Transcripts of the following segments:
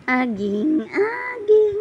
Aging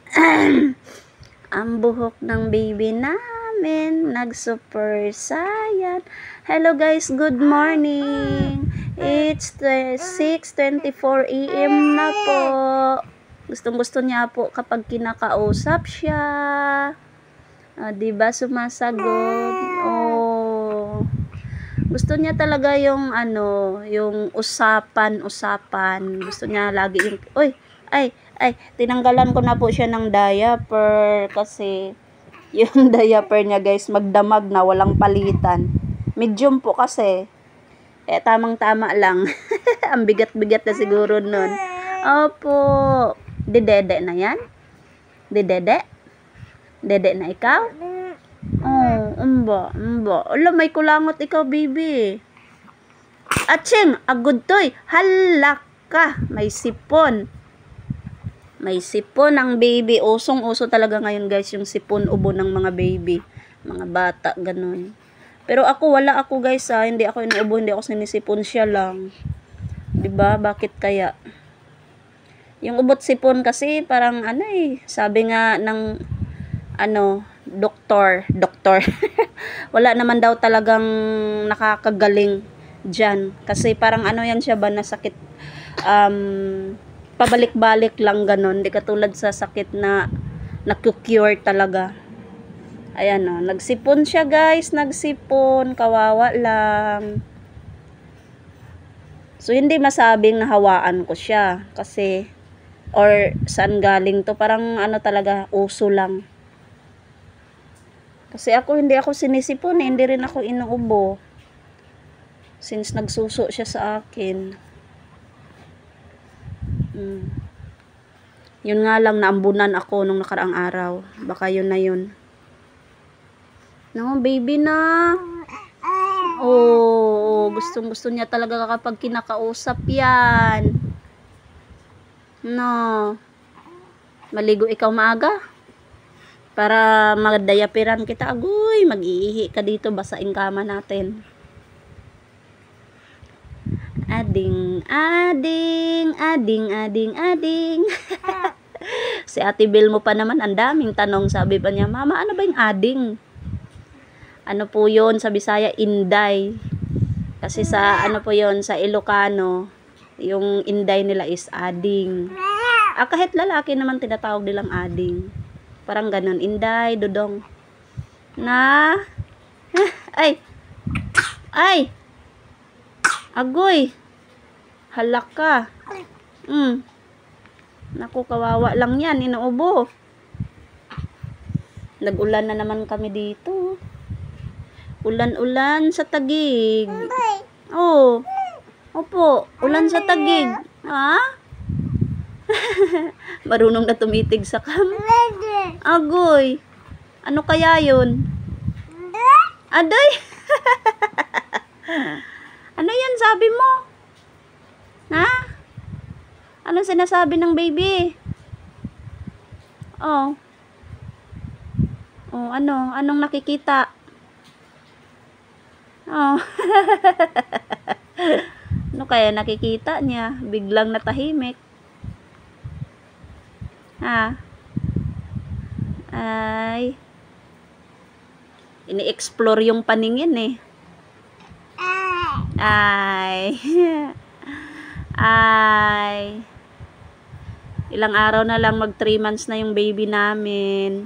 ang buhok ng baby namin nag-super saiyan. Hello guys, good morning. It's 6:24 AM na po. Gustong-gusto niya po kapag kinakausap siya. Diba sumasagot? Oh. Gusto niya talaga yung yung usapan. Gusto niya lagi yung tinanggalan ko na po siya ng diaper kasi yung diaper niya guys magdamag na, walang palitan. Medium po kasi. Tamang-tama lang. Ang bigat-bigat na siguro nun. Opo. Dede na yan? Dede? Dede na ikaw? Oh, umba. Ala, may kulangot ikaw, baby. Aching, agud toy. Halak ka. May sipon. May sipon ang baby. Usong-uso talaga ngayon guys yung sipon ubo ng mga baby. Mga bata, ganun. Pero ako, wala ako guys hindi ako inuubo, hindi ako sinisipon, siya lang. Diba? Bakit kaya? Yung ubot sipon kasi parang sabi nga ng doktor. Wala naman daw talagang nakakagaling dyan. Kasi parang yan siya ba na sakit, pabalik-balik lang ganon. Di katulad sa sakit na naku-cure talaga. Ayan nagsipon siya guys, nagsipon, kawawa lang. So hindi masabing nahawaan ko siya kasi or saan galing to, parang talaga uso lang. Kasi hindi ako sinisipon hindi rin ako inuubo. Since nagsuso siya sa akin. Yun nga lang, naambunan ako nung nakaraang araw. Baka yun na yun. No, baby na. Oh, gustong-gusto niya talaga kapag kinakausap yan. No. Maligo ikaw maaga? Para magdayapiran kita. Agoy, mag-iihi ka dito. Basain kama natin. Ading. Si Ate Bill mo pa naman, ang daming tanong. Sabi pa niya, Mama, ano ba yung ading? Ano po yun? Sa Bisaya, inday. Kasi sa, po yun, sa Ilocano, yung inday nila is ading. Kahit lalaki naman tinatawag nilang ading. Parang ganun, inday, dudong. Na? Ay! Agoy! Halak ka. Naku, kawawa lang yan, inuubo. Nag-ulan na naman kami dito. Ulan-ulan sa Taguig. Oh. Opo, ulan sa Taguig. Ha? Marunong na tumitig sa agoy. Ano kaya yun? Aday. Ano yan sabi mo? Ha? Anong sinasabi ng baby? Oh. Oh, anong nakikita? Oh. Ano kaya nakikita niya? Biglang natahimik. Ha? Ay. Ini-explore yung paningin eh. Ay. Ilang araw na lang, mag 3 months na yung baby namin.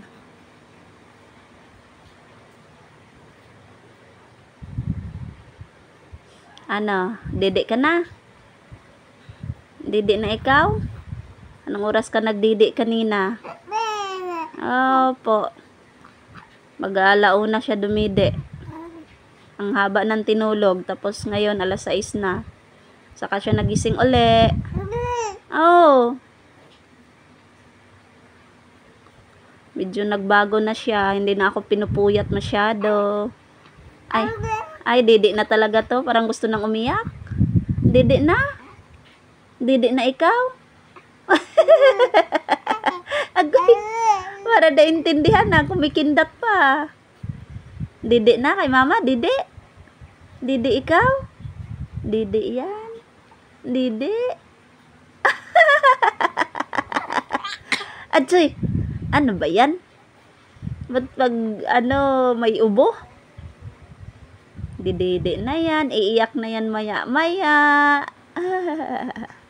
Dede ka na? Dede na ikaw? Anong oras ka nagdede kanina? Opo. Mag-aalauna siya dumide. Ang haba ng tinulog. Tapos ngayon, 6:00 na. Saka siya nagising uli. Oh. Medyo nagbago na siya. Hindi na ako pinupuyat masyado. Ay, dede na talaga to. Parang gusto nang umiyak. Dede na? Dede na ikaw? Agoy. Para naintindihan na. Kumikindat pa. Dede na kay mama? Dede? Dede ikaw? Dede yan? Dede? Adsoy, ano ba yan? Ba't pag may ubo? Didede na yan, iiyak na yan maya-maya.